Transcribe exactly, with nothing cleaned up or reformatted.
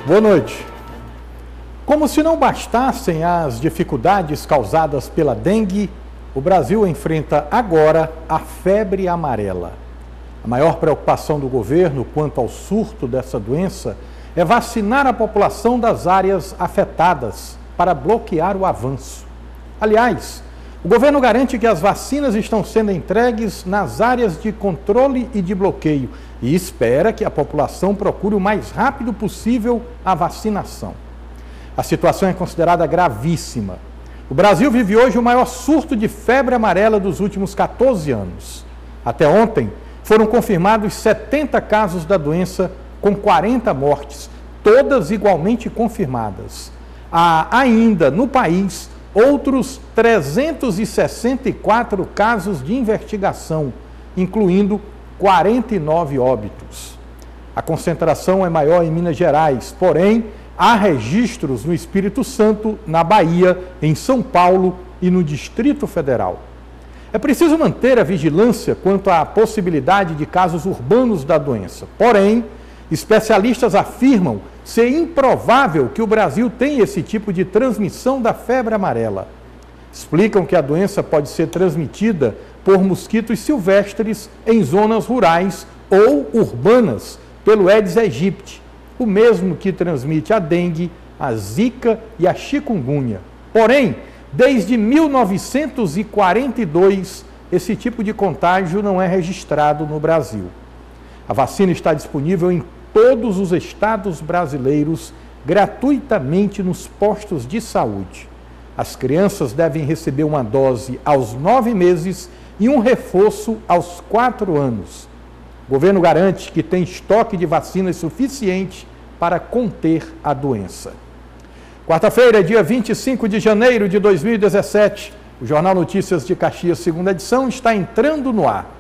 Boa noite. Como se não bastassem as dificuldades causadas pela dengue, o Brasil enfrenta agora a febre amarela. A maior preocupação do governo quanto ao surto dessa doença é vacinar a população das áreas afetadas para bloquear o avanço. Aliás, o governo garante que as vacinas estão sendo entregues nas áreas de controle e de bloqueio e espera que a população procure o mais rápido possível a vacinação. A situação é considerada gravíssima. O Brasil vive hoje o maior surto de febre amarela dos últimos quatorze anos. Até ontem, foram confirmados setenta casos da doença, com quarenta mortes, todas igualmente confirmadas. Há ainda no país outros trezentos e sessenta e quatro casos de investigação, incluindo quarenta e nove óbitos. A concentração é maior em Minas Gerais, porém, há registros no Espírito Santo, na Bahia, em São Paulo e no Distrito Federal. É preciso manter a vigilância quanto à possibilidade de casos urbanos da doença. Porém, especialistas afirmam ser improvável que o Brasil tenha esse tipo de transmissão da febre amarela. Explicam que a doença pode ser transmitida por mosquitos silvestres em zonas rurais ou urbanas pelo Aedes aegypti, o mesmo que transmite a dengue, a zika e a chikungunya. Porém, desde mil novecentos e quarenta e dois, esse tipo de contágio não é registrado no Brasil. A vacina está disponível em todos os estados brasileiros, gratuitamente nos postos de saúde. As crianças devem receber uma dose aos nove meses e um reforço aos quatro anos. O governo garante que tem estoque de vacinas suficiente para conter a doença. Quarta-feira, dia vinte e cinco de janeiro de dois mil e dezessete, o Jornal Notícias de Caxias, segunda edição, está entrando no ar.